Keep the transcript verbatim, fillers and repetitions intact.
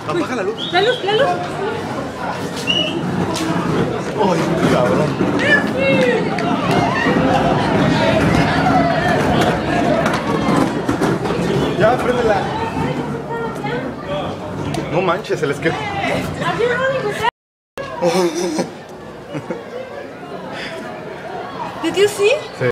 Apaga la luz. La luz, la luz. Ay, cabrón. Ya, préndela. No manches, se les quedó. Did you see? Sí.